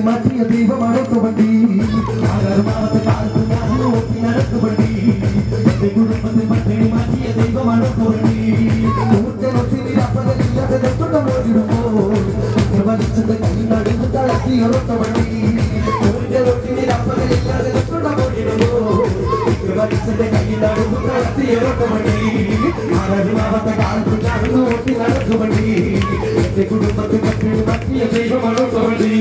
മാറ്റിയ ദൈവമാണൊക്കെ വണ്ടി ആരാറുമാവത്തെ കാലത്ത് ഞാൻ ഓട്ടി നടത്തു വണ്ടി എന്റെ കുടുംബത്തിൽ പട്ടിണി മാറ്റിയ ദൈവമാണൊക്കെ വണ്ടി ൂർത്തനൊത്തിനിരപ്പതലില്ലാതെ രക്തം ഓടിടുമ്പോൾ വലിച്ചത് കൈ നടുന്നു തളർത്തിയൊക്കെ വണ്ടി ൂർത്തനൊത്തിനിരപ്പതലില്ലാതെ രക്തം ഓടിടുമ്പോൾ വലിച്ചത് കൈ നടുന്നു തളർത്തിയൊക്കെ വണ്ടി ആരാറുമാവത്തെ കാലത്ത് ഞാൻ ഓട്ടി നടത്തു വണ്ടി എന്റെ കുടുംബത്തിൽ പട്ടിണി മാറ്റിയ ദൈവമാണൊക്കെ വണ്ടി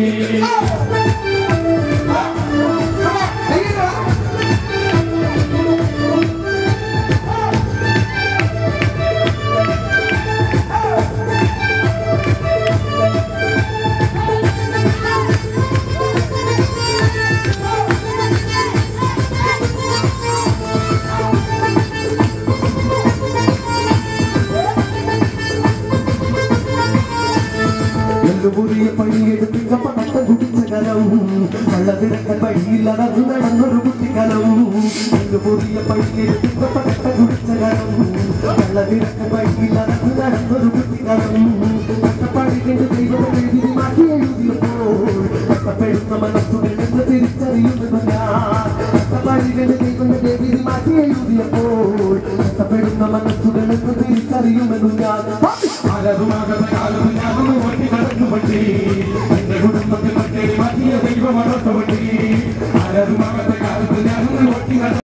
പുതിയ പണിയെടുപ്പിക്ക പട്ടം കുടിച്ച കലം കള്ളതിരക്കൽ വഴിയില്ലാതെ നടന്നൊരു കുട്ടിക്കലം പുതിയ പണിയെടുപ്പിക്ക പട്ടം കുടിച്ച കലം കള്ളതിരക്കൽ വഴിയില്ലാതെ നടന്നൊരു കുട്ടിക്കലം കഷ്ടപ്പാടിക്കേണ്ട ദൈവത്തെ വിധി മാറ്റി എഴുതിയപ്പോൾ കഷ്ടപ്പെടുന്ന മനസ്സുകളെന്ന് തിരിച്ചറിയുമെന്ന് ഞാൻ കഷ്ടപ്പാടിക്കേണ്ട ദൈവത്തെ വിധി മാറ്റി എഴുതിയപ്പോൾ കഷ്ടപ്പെടുന്ന മനസ്സുകളെന്ന് തിരിച്ചറിയുമെന്ന് ഞാൻ ആരതുമാകത്തെ കാലം ഞാനൊന്ന് ഓട്ടി നടന്നു വണ്ടി എന്റെ കുടുംബത്തിൽ പട്ടിണി മാറ്റിയ ദൈവമാണൊക്കെ വണ്ടി ആരതുമാകത്തെ കാലത്ത് ഞാനൊന്ന് ഓട്ടി